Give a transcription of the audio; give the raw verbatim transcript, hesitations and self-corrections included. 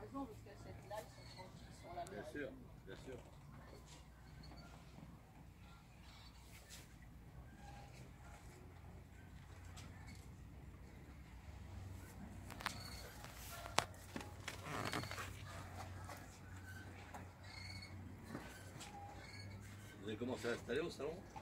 raison, parce que cette laque sont tranquilles sur la mer. Bien sûr, bien sûr. Vous avez commencé à installer au salon?